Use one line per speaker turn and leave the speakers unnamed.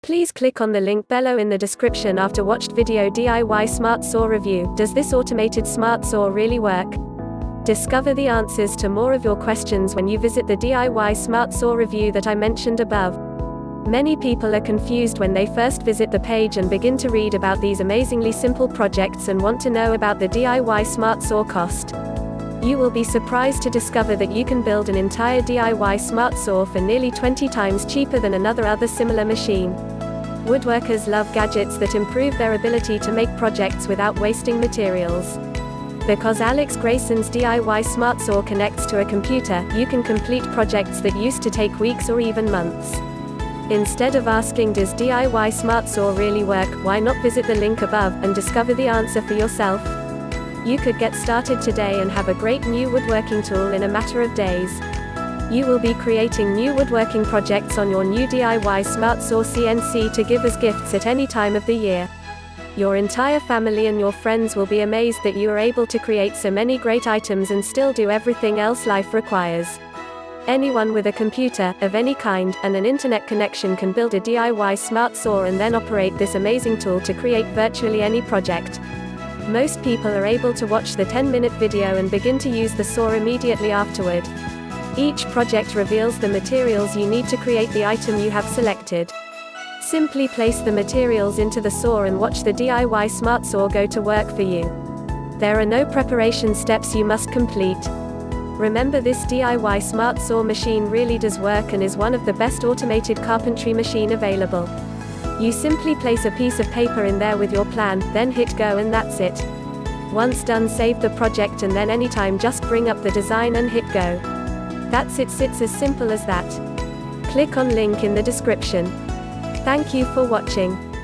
Please click on the link below in the description after watched video DIY Smart Saw review. Does this automated Smart Saw really work? Discover the answers to more of your questions when you visit the DIY Smart Saw review that I mentioned above. Many people are confused when they first visit the page and begin to read about these amazingly simple projects and want to know about the DIY Smart Saw cost. You will be surprised to discover that you can build an entire DIY Smart Saw for nearly 20 times cheaper than other similar machine. Woodworkers love gadgets that improve their ability to make projects without wasting materials. Because Alex Grayson's DIY Smart Saw connects to a computer, you can complete projects that used to take weeks or even months. Instead of asking, does DIY Smart Saw really work, why not visit the link above and discover the answer for yourself? You could get started today and have a great new woodworking tool in a matter of days. You will be creating new woodworking projects on your new DIY Smart Saw CNC to give as gifts at any time of the year. Your entire family and your friends will be amazed that you are able to create so many great items and still do everything else life requires. Anyone with a computer, of any kind, and an internet connection can build a DIY Smart Saw and then operate this amazing tool to create virtually any project. Most people are able to watch the 10-minute video and begin to use the saw immediately afterward. Each project reveals the materials you need to create the item you have selected. Simply place the materials into the saw and watch the DIY Smart Saw go to work for you. There are no preparation steps you must complete. Remember, this DIY Smart Saw machine really does work and is one of the best automated carpentry machine available. You simply place a piece of paper in there with your plan, then hit go and that's it. Once done, save the project and then anytime just bring up the design and hit go. That's it, it's as simple as that. Click on link in the description. Thank you for watching.